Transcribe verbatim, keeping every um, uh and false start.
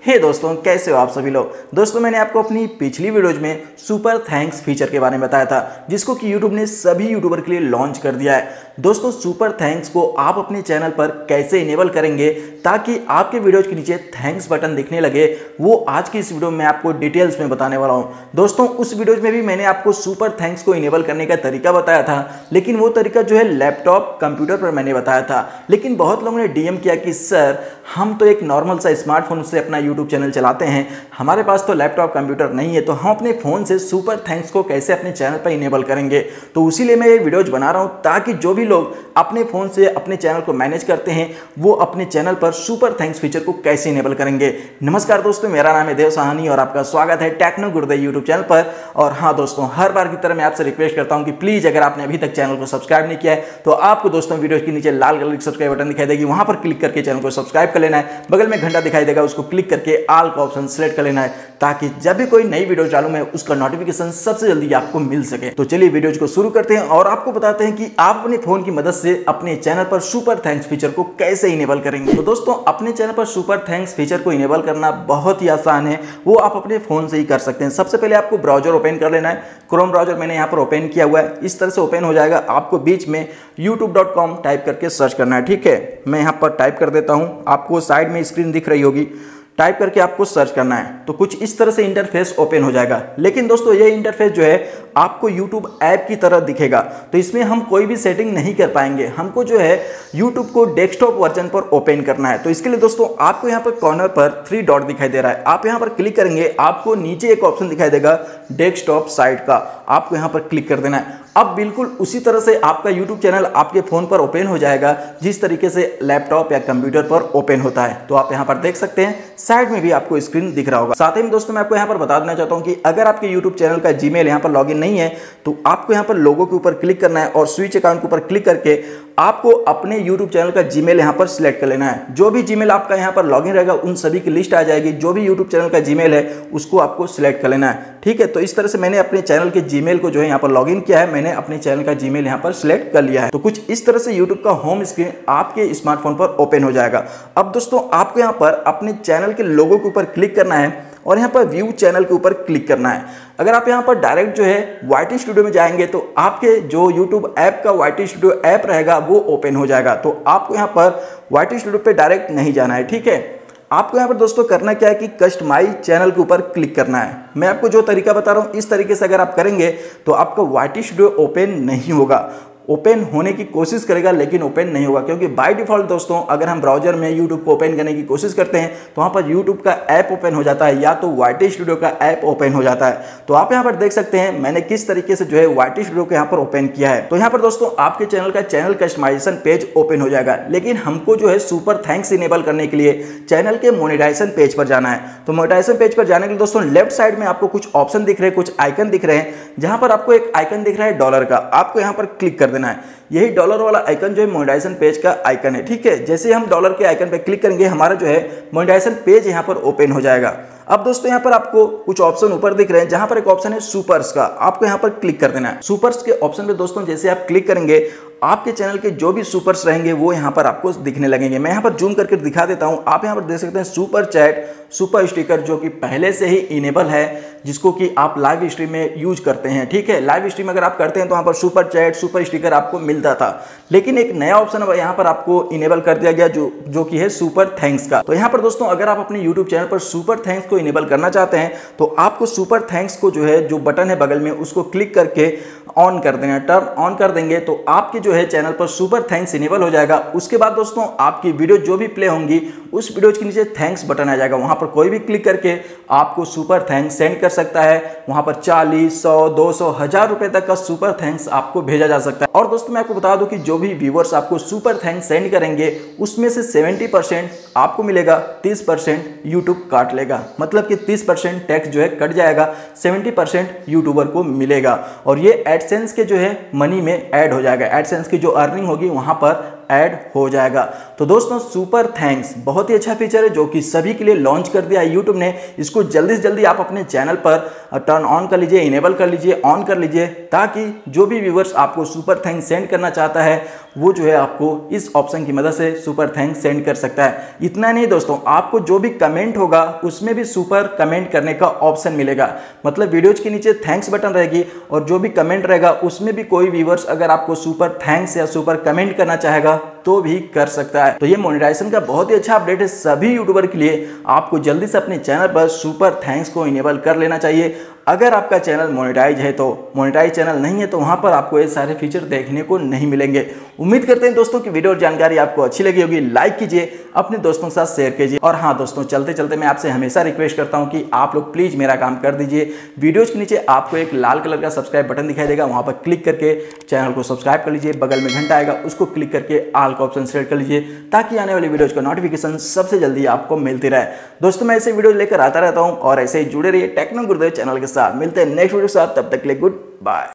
हे hey दोस्तों, कैसे हो आप सभी लोग। दोस्तों मैंने आपको अपनी पिछली वीडियोज में सुपर थैंक्स फीचर के बारे में बताया था, जिसको कि यूट्यूब ने सभी यूट्यूबर के लिए लॉन्च कर दिया है। दोस्तों सुपर थैंक्स को आप अपने चैनल पर कैसे इनेबल करेंगे ताकि आपके वीडियोज के नीचे थैंक्स बटन दिखने लगे, वो आज की इस वीडियो में आपको डिटेल्स में बताने वाला हूँ। दोस्तों उस वीडियोज में भी मैंने आपको सुपर थैंक्स को इनेबल करने का तरीका बताया था, लेकिन वो तरीका जो है लैपटॉप कंप्यूटर पर मैंने बताया था। लेकिन बहुत लोगों ने डीएम किया कि सर हम तो एक नॉर्मल सा स्मार्टफोन से अपना यूट्यूब चैनल चलाते हैं, हमारे पास तो लैपटॉप कंप्यूटर नहीं है, तो हम अपने फ़ोन से सुपर थैंक्स को कैसे अपने चैनल पर इनेबल करेंगे। तो उसीलिए मैं ये वीडियोज बना रहा हूँ ताकि जो भी लोग अपने फ़ोन से अपने चैनल को मैनेज करते हैं वो अपने चैनल पर सुपर थैंक्स फीचर को कैसे इनेबल करेंगे। नमस्कार दोस्तों, मेरा नाम है देव साहनी और आपका स्वागत है टेक्नो गुरुदेव यूट्यूब चैनल पर। और हाँ दोस्तों, हर बार की तरह मैं आपसे रिक्वेस्ट करता हूँ कि प्लीज़ अगर आपने अभी तक चैनल को सब्सक्राइब नहीं किया है तो आपको दोस्तों वीडियो के नीचे लाल कलर की सब्सक्राइब बटन दिखाई देगी, वहाँ पर क्लिक करके चैनल को सब्सक्राइब कर लेना है। बगल में घंटा दिखाई देगा, उसको क्लिक करके ऑल का ऑप्शन सेलेक्ट कर लेना है ताकि जब भी कोई नई वीडियो डालूं मैं उसका नोटिफिकेशन सबसे जल्दी आपको मिल सके। तो चलिए वीडियोज को शुरू करते हैं और आपको बताते हैं कि आप अपने फोन की मदद से अपने चैनल पर सुपर थैंक्स फीचर को कैसे इनेबल करेंगे। तो दोस्तों अपने चैनल पर सुपर थैंक्स फीचर को इनेबल करना बहुत ही आसान है, वो आप अपने फोन से ही कर सकते हैं। सबसे पहले आपको ब्राउजर ओपन कर लेना है। क्रोम ब्राउजर मैंने यहाँ पर ओपन किया हुआ है, इस तरह से ओपन हो जाएगा। आपको बीच में यूट्यूब डॉट कॉम टाइप करके सर्च करना है, ठीक है। मैं यहाँ पर टाइप कर देता हूँ, आपको साइड में स्क्रीन दिख रही होगी, टाइप करके आपको सर्च करना है। तो कुछ इस तरह से इंटरफेस ओपन हो जाएगा। लेकिन दोस्तों ये इंटरफेस जो है आपको YouTube ऐप की तरह दिखेगा, तो इसमें हम कोई भी सेटिंग नहीं कर पाएंगे। हमको जो है YouTube को डेस्कटॉप वर्जन पर ओपन करना है। तो इसके लिए दोस्तों आपको यहाँ पर कॉर्नर पर थ्री डॉट दिखाई दे रहा है, आप यहाँ पर क्लिक करेंगे, आपको नीचे एक ऑप्शन दिखाई देगा डेस्कटॉप साइट का, आपको यहाँ पर क्लिक कर देना है। अब बिल्कुल उसी तरह से आपका YouTube चैनल आपके फ़ोन पर ओपन हो जाएगा जिस तरीके से लैपटॉप या कंप्यूटर पर ओपन होता है। तो आप यहाँ पर देख सकते हैं, साइड में भी आपको स्क्रीन दिख रहा होगा। साथ ही में दोस्तों मैं आपको यहाँ पर बता देना चाहता हूँ कि अगर आपके YouTube चैनल का जीमेल यहाँ पर लॉगिन नहीं है तो आपको यहाँ पर लोगो के ऊपर क्लिक करना है और स्विच अकाउंट के ऊपर क्लिक करके आपको अपने YouTube चैनल का जीमेल यहाँ पर सिलेक्ट कर लेना है। जो भी जीमेल आपका यहाँ पर लॉगिन रहेगा उन सभी की लिस्ट आ जाएगी। जो भी YouTube चैनल का जीमेल है उसको आपको सिलेक्ट कर लेना है, ठीक है। तो इस तरह से मैंने अपने चैनल के जीमेल को जो है यहाँ पर लॉगिन किया है, मैंने अपने चैनल का जीमेल यहाँ पर सिलेक्ट कर लिया है। तो कुछ इस तरह से YouTube का होम स्क्रीन आपके स्मार्टफोन पर ओपन हो जाएगा। अब दोस्तों आपको यहाँ पर अपने चैनल के लोगो के ऊपर क्लिक करना है और यहाँ पर व्यू चैनल के ऊपर क्लिक करना है। अगर आप यहाँ पर डायरेक्ट जो है वाईटी स्टूडियो में जाएंगे तो आपके जो यूट्यूब ऐप का वाईटी स्टूडियो ऐप रहेगा वो ओपन हो जाएगा। तो आपको यहाँ पर वाईटी स्टूडियो पे डायरेक्ट नहीं जाना है, ठीक है। आपको यहाँ पर दोस्तों करना क्या है कि कस्टमाइज चैनल के ऊपर क्लिक करना है। मैं आपको जो तरीका बता रहा हूँ इस तरीके से अगर आप करेंगे तो आपका वाईटी स्टूडियो ओपन नहीं होगा, ओपन होने की कोशिश करेगा लेकिन ओपन नहीं होगा, क्योंकि बाय डिफ़ॉल्ट दोस्तों अगर हम ब्राउजर में यूट्यूब को ओपन करने की कोशिश करते हैं तो वहाँ पर यूट्यूब का ऐप ओपन हो जाता है या तो वाईटी स्टूडियो का ऐप ओपन हो जाता है। तो आप यहाँ पर देख सकते हैं मैंने किस तरीके से जो है वाईटी स्टूडियो को यहाँ पर ओपन किया है। तो यहाँ पर दोस्तों आपके चैनल का चैनल कस्टमाइजेशन पेज ओपन हो जाएगा, लेकिन हमको जो है सुपर थैंक्स इनेबल करने के लिए चैनल के मोनेटाइजेशन पेज पर जाना है। तो मोनेटाइजेशन पेज पर जाने के लिए दोस्तों लेफ्ट साइड में आपको कुछ ऑप्शन दिख रहे हैं, कुछ आइकन दिख रहे हैं, जहाँ पर आपको एक आइकन दिख रहा है डॉलर का, आपको यहाँ पर क्लिक कर देना है। यही डॉलर वाला आइकन जो है मोनेटाइजेशन पेज का आइकन है, ठीक है। जैसे हम डॉलर के आइकन पे क्लिक करेंगे हमारा जो है मोनेटाइजेशन पेज यहाँ पर ओपन हो जाएगा। अब दोस्तों यहाँ पर आपको कुछ ऑप्शन ऊपर दिख रहे हैं, जहाँ पर एक ऑप्शन है सुपर्स का, आपको यहाँ पर क्लिक कर देना है। सुपर्स के ऑप्शन पे दोस्तों जैसे आप क्लिक करेंगे आपके चैनल के जो भी सुपर्स रहेंगे वो यहाँ पर आपको दिखने लगेंगे। मैं यहाँ पर जूम करके दिखा देता हूँ, आप यहाँ पर देख सकते हैं सुपर चैट, सुपर स्टिकर जो कि पहले से ही इनेबल है, जिसको कि आप लाइव स्ट्रीम में यूज करते हैं, ठीक है। लाइव स्ट्रीम अगर आप करते हैं तो वहाँ पर सुपर चैट, सुपर स्टिकर आपको मिलता था, लेकिन एक नया ऑप्शन यहाँ पर आपको इनेबल कर दिया गया जो जो कि है सुपर थैंक्स का। तो यहाँ पर दोस्तों अगर आप अपने यूट्यूब चैनल पर सुपर थैंक्स को इनेबल करना चाहते हैं तो आपको सुपर थैंक्स को जो है जो बटन है बगल में उसको क्लिक करके ऑन कर देना है। टर्न ऑन कर देंगे तो आपके जो है चैनल पर सुपर थैंक्स इनेबल हो जाएगा। उसके बाद दोस्तों आपकी वीडियो जो भी प्ले होंगी उस वीडियो के नीचे थैंक्स बटन आ जाएगा, वहां पर कोई भी क्लिक करके आपको सुपर थैंक्स सेंड कर सकता है। वहां पर चालीस, सौ, दो सौ, हजार रुपए तक का सुपर थैंक्स आपको भेजा जा सकता है। और दोस्तों मैं आपको बता दूं कि जो भी व्यूअर्स आपको सुपर थैंक्स सेंड करेंगे उसमें से सेवेंटी परसेंट आपको मिलेगा, तीस परसेंट यूट्यूब काट लेगा, मतलब कि तीस परसेंट टैक्स जो है कट जाएगा, सेवेंटी परसेंट यूट्यूबर को मिलेगा और ये एडसेंस के जो है मनी में ऐड हो जाएगा। एडसेंस की जो अर्निंग होगी वहां पर ऐड हो जाएगा। तो दोस्तों सुपर थैंक्स बहुत ही अच्छा फीचर है जो कि सभी के लिए लॉन्च कर दिया है यूट्यूब ने। इसको जल्दी से जल्दी आप अपने चैनल पर टर्न ऑन कर लीजिए, इनेबल कर लीजिए, ऑन कर लीजिए, ताकि जो भी व्यूवर्स आपको सुपर थैंक्स सेंड करना चाहता है वो जो है आपको इस ऑप्शन की मदद से सुपर थैंक्स सेंड कर सकता है। इतना नहीं दोस्तों, आपको जो भी कमेंट होगा उसमें भी सुपर कमेंट करने का ऑप्शन मिलेगा। मतलब वीडियोज के नीचे थैंक्स बटन रहेगी और जो भी कमेंट रहेगा उसमें भी कोई व्यूवर्स अगर आपको सुपर थैंक्स या सुपर कमेंट करना चाहेगा तो भी कर सकता है। तो ये मोनेटाइजेशन का बहुत ही अच्छा अपडेट है सभी यूट्यूबर के लिए। आपको जल्दी से अपने चैनल पर सुपर थैंक्स को इनेबल कर लेना चाहिए। अगर आपका चैनल मोनेटाइज है तो, मोनेटाइज चैनल नहीं है तो वहां पर आपको ये सारे फीचर देखने को नहीं मिलेंगे। उम्मीद करते हैं दोस्तों कि वीडियो और जानकारी आपको अच्छी लगी होगी। लाइक कीजिए, अपने दोस्तों के साथ शेयर कीजिए। और हाँ दोस्तों, चलते चलते मैं आपसे हमेशा रिक्वेस्ट करता हूं कि आप लोग प्लीज मेरा काम कर दीजिए। वीडियोज के नीचे आपको एक लाल कलर का सब्सक्राइब बटन दिखाई देगा, वहां पर क्लिक करके चैनल को सब्सक्राइब कर लीजिए। बगल में घंटा आएगा, उसको क्लिक करके ऑल का ऑप्शन सेलेक्ट कर लीजिए, ताकि आने वाली वीडियोज का नोटिफिकेशन सबसे जल्दी आपको मिलती रहे। दोस्तों मैं ऐसे वीडियो लेकर आता रहता हूं और ऐसे ही जुड़े रहिए टेक्नो गुरुदेव चैनल के साथ। मिलते हैं नेक्स्ट वीडियो के साथ, तब तक के लिए गुड बाय।